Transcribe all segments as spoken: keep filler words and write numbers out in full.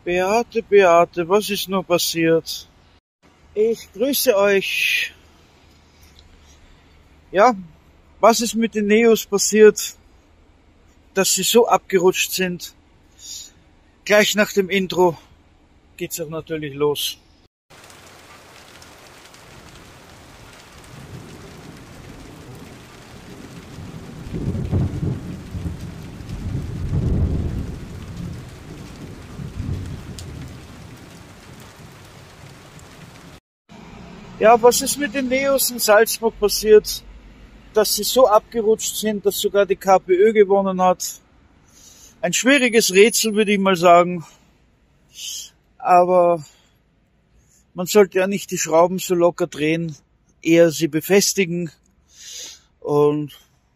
Beate, Beate, was ist nur passiert? Ich grüße euch. Ja, was ist mit den Neos passiert, dass sie so abgerutscht sind? Gleich nach dem Intro geht's auch natürlich los. Ja, was ist mit den Neos in Salzburg passiert, dass sie so abgerutscht sind, dass sogar die KPÖ gewonnen hat? Ein schwieriges Rätsel, würde ich mal sagen. Aber man sollte ja nicht die Schrauben so locker drehen, eher sie befestigen. Und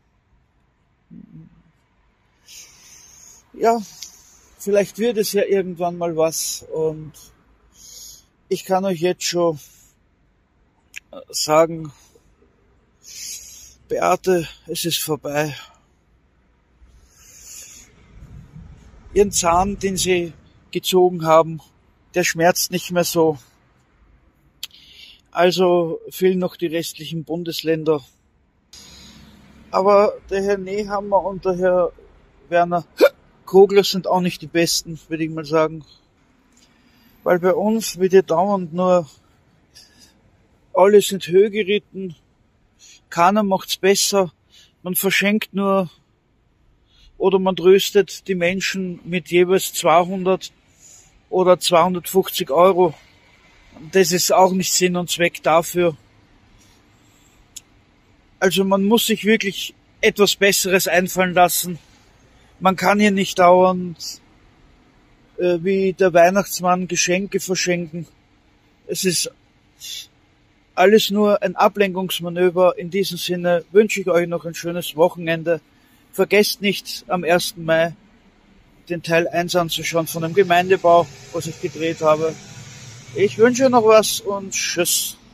ja, vielleicht wird es ja irgendwann mal was. Und ich kann euch jetzt schon sagen, Beate, es ist vorbei. Ihren Zahn, den sie gezogen haben, der schmerzt nicht mehr so. Also fehlen noch die restlichen Bundesländer. Aber der Herr Nehammer und der Herr Werner Kogler sind auch nicht die Besten, würde ich mal sagen. Weil bei uns wird ja dauernd nur alle sind höher geritten, keiner macht's besser, man verschenkt nur oder man tröstet die Menschen mit jeweils zweihundert oder zweihundertfünfzig Euro. Das ist auch nicht Sinn und Zweck dafür. Also man muss sich wirklich etwas Besseres einfallen lassen. Man kann hier nicht dauernd äh, wie der Weihnachtsmann Geschenke verschenken. Es ist alles nur ein Ablenkungsmanöver. In diesem Sinne wünsche ich euch noch ein schönes Wochenende. Vergesst nicht, am ersten Mai den Teil eins anzuschauen von dem Gemeindebau, was ich gedreht habe. Ich wünsche noch was und tschüss.